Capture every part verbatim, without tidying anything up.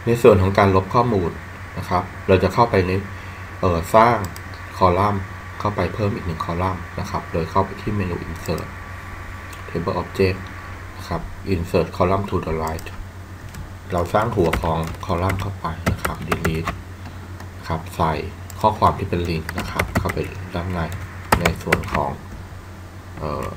ในส่วนของการลบข้อมูลนะครับเราจะเข้าไปในเอ่อสร้างคอลัมน์เข้าไปเพิ่มอีกหนึ่งคอลัมน์นะครับโดยเข้าไปที่เมนู insert table object นะครับ insert column to the right เราสร้างหัวของคอลัมน์เข้าไปนะครับ delete ครับใส่ข้อความที่เป็นลิงก์นะครับเข้าไปด้านในในส่วนของเอ่อ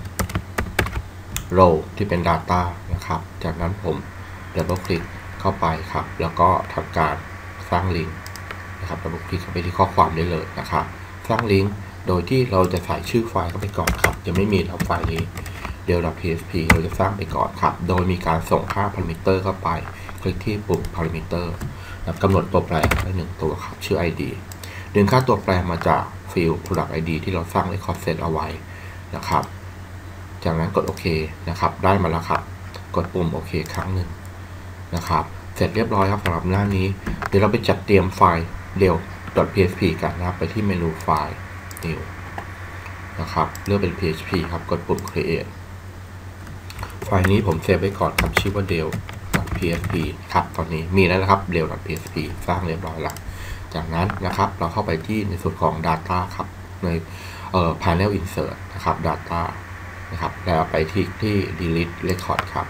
row ที่เป็น data นะครับจากนั้นผม double click เข้าไปครับแล้วก็ทำการสร้างลิงก์นะครับ double click เข้าไปที่ข้อความได้เลยนะครับสร้างลิงก์โดยที่เราจะใส่ชื่อไฟล์เข้าไปก่อนครับยังไม่มีแล้วไฟล์นี้ del.php เราจะสร้างไปก่อนครับโดยมีการส่งค่า parameter เข้าไปคลิกที่ปุ่ม parameter กำหนดตัวแปรได้หนึ่งตัวครับชื่อ ไอ ดี ดึงค่าตัวแปรมาจากฟิลด์ product ไอ ดี ที่เราสร้าง record set เอาไว้นะครับจากนั้นกดโอเคนะครับได้มาแล้วครับกดปุ่มโอเคครั้งหนึ่งนะครับเสร็จเรียบร้อยครับสำหรับหน้านี้เดี๋ยวเราไปจัดเตรียมไฟล์ del.php กันนะครับไปที่เมนูไฟล์ new นะครับเลือกเป็น พี เอช พี ครับกดปุ่ม create ไฟล์นี้ผมเซฟไว้ก่อนครับชื่อว่า del.php ครับตอนนี้มีแล้วนะครับ del.php สร้างเรียบร้อยแล้วจากนั้นนะครับเราเข้าไปที่ในส่วนของ data ครับในเอ่อ panel insert นะครับ data นะครับแล้วไปที่ที่ delete record ครับ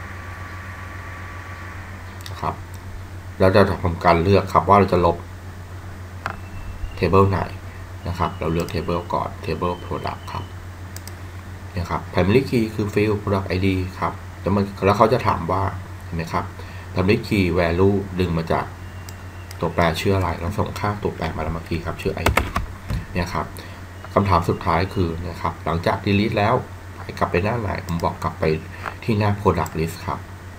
นะครับเราจะทำการเลือกครับว่าเราจะลบ table ไหนนะครับเราเลือก table ก่อน table product ครับนะครับ primary key คือ field product ไอ ดี ครับแล้วมันแล้วเขาจะถามว่าเห็นไหมครับ primary key value ดึงมาจากตัวแปรชื่ออะไรเราส่งค่าตัวแปรมาแล้วเมื่อกี้ครับชื่อ ไอ ดี เนี่ยครับคำถามสุดท้ายคือนะครับหลังจาก delete แล้วให้กลับไปหน้าไหนผมบอกกลับไปที่หน้า product list ครับ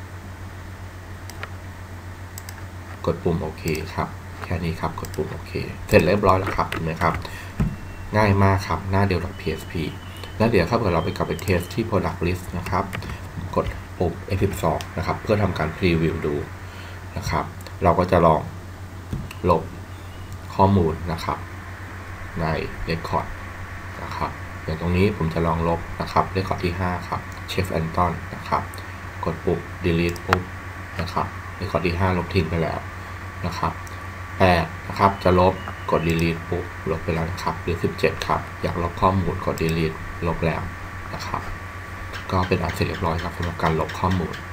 กดปุ่มโอเคครับแค่นี้ครับกดปุ่มโอเคเสร็จเรียบร้อยแล้วครับเห็นไหมครับง่ายมากครับหน้า del.php แล้วเดี๋ยวครับเดี๋ยวเราไปกลับไปเทสที่ product list นะครับกดปุ่ม เอฟ สิบสอง นะครับเพื่อทำการพรีวิวดูนะครับเราก็จะลองลบข้อมูลนะครับใน record นะครับอย่างตรงนี้ผมจะลองลบนะครับ record ที่ห้าครับ Chef Anton นะครับกดปุ่ม delete ปุ๊บนะครับ record ที่ห้าลบทิ้งไปแล้วนะครับแปดนะครับจะลบกด delete ปุ๊บลบไปแล้วนะครับหรือสิบเจ็ดครับอยากลบข้อมูลกด delete ลบแล้วนะครับก็เป็นอันเสร็จเรียบร้อยครับสำหรับการลบข้อมูล